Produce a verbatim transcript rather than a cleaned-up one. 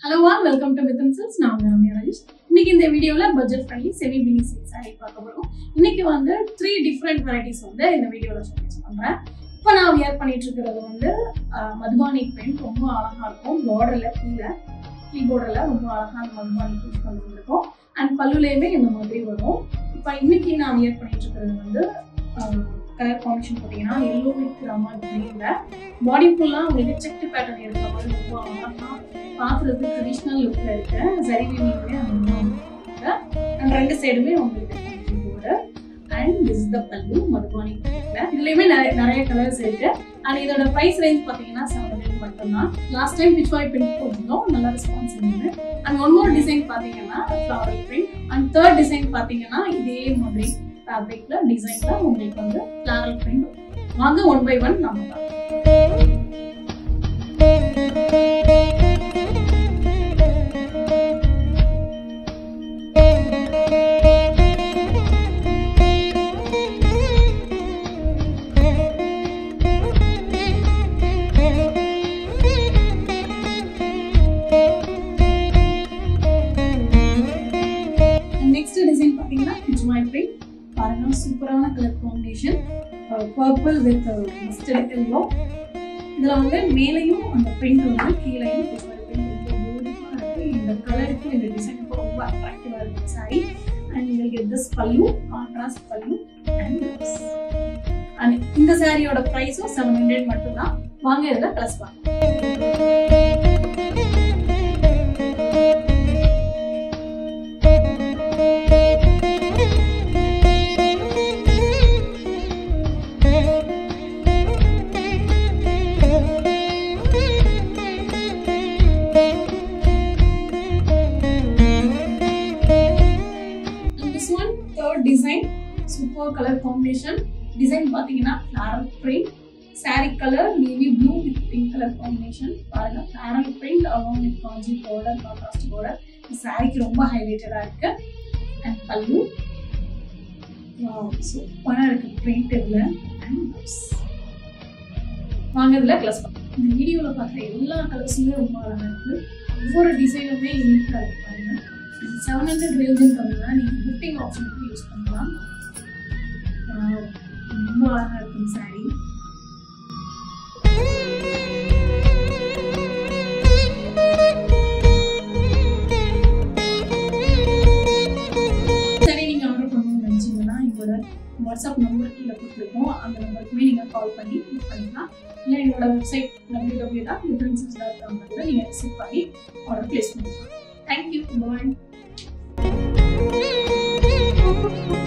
Hello all, welcome to Mithun Silks. நான் உங்க ரம்யா ராஜேஷ். இன்னைக்கு இந்த வீடியோல budget friendly semi mini silk saree பார்க்க போறோம். இன்னைக்கு வந்து three different varieties வந்து இந்த வீடியோல ஷோகேஸ் பண்றேன். இப்போ நான் வியர் பண்ணிட்டு இருக்கிறது வந்து மதுபானி பிரிண்ட் ரொம்ப அழகா இருக்கும். பார்டர்ல கீழ கீ பார்டர்ல ரொம்ப அழகான மதுபானி பிரிண்ட் பண்ணிருக்கோம். அண்ட் பல்லுலயுமே இந்த மாதிரி வரும். இப்போ இன்னைக்கு நான் வியர் பண்ணிட்டு இருக்கிறது வந்து கலர் காம்பினேஷன் பார்த்தீங்கன்னா எல்லோ வித் ராமா கிரீன்ல பாடி ஃபுல்லா உங்களுக்கு செக் பேட்டர்ன் இருக்கிற மாதிரி ரொம்ப அழகா பார்க்குறது ட்ரெடிஷ்னல் லுக்ல இருக்கு. சரி வீவிங்மே அந்த ரெண்டு சைடுமே உங்களுக்கு போர்டு அண்ட் திஸ் த பல்லு மதுபானி பிரிண்ட்ல இதுலயுமே நிறைய நிறைய கலர்ஸ் இருக்கு. அண்ட் இதோட பிரைஸ் ரேஞ்ச் பாத்தீங்கன்னா செவன் ஹண்ட்ரட் மட்டும்தான். Last time Pichwai print போட்டிருந்தோம், நல்ல ரெஸ்பான்ஸ் இருந்தது. அண்ட் ஒன் மோர் டிசைன் பாத்தீங்கன்னா floral print and third design பாத்தீங்கன்னா இதே மாதிரி ஃபேப்ரிக்ல டிசைன்ல உங்களுக்கு வந்து ஃப்ளவரல் பிரிண்ட். வாங்க ஒன் பை ஒன் நம்ம பார்க்கலாம். நெக்ஸ்ட் டிசைன் பாத்தீங்கன்னா பிச் வாய் பிரிண்ட் பாருங்க, சூப்பரான colour combination purple with mustard yellow. இதுல வந்து மேலையும் அந்த பிரிண்ட் வந்து கீழையும் பிச் வாய் பிரிண்ட் பியூட்டிஃபுல்லா இருக்கு. இந்த கலருக்கு இந்த டிசைனுக்கு ரொம்ப அட்ராக்டிவா இருக்கு sari. And you get this pallu, contrast pallu and and இந்த சாரியோட பிரைஸும் செவன் ஹண்ட்ரட் மட்டும் தான். வாங்க இதுல கலர்ஸ் பார்க்கலாம். Design super colour combination. Design பாத்தீங்கன்னா floral print, sari colour navy blue with pink colour combination. பாருங்க floral print along with Kanchi border, contrast border. இந்த சாரிக்கு ரொம்ப ஹைலைட்டடா இருக்கு. அண்ட் பல்லு சூப்பரா இருக்கு பிரிண்ட் இதுல. வாங்க இதுல கிளாஸ் பார்க்கலாம். இந்த வீடியோல பார்க்குற எல்லா கலர்ஸுமே ரொம்ப அழகா இருக்கு. ஒவ்வொரு டிசைனுமே யூனிக்கா இருக்கு. பாருங்க செவன் ஹண்ட்ரட் ரேஞ்சுங்கிறதுனால நீங்க கிஃப்டிங் ஆப்ஷனுக்கு யூஸ் பண்ணலாம். ரொம்ப அழகா இருக்கும் சாரி. சரி, நீங்க ஆர்டர் பண்ணணும்னு நினைச்சீங்கன்னா எங்களோட வாட்ஸ்அப் நம்பர் கீழே கொடுத்துருக்கோம். அந்த நம்பருக்குமே நீங்க கால் பண்ணி புக் பண்ணிக்கலாம். இல்லை எங்களோட website W W dot Mithran silks dot com நீங்க விசிட் பண்ணி ஆர்டர் பிளேஸ் பண்ணிக்கலாம். தேங்க்யூ, பாய்.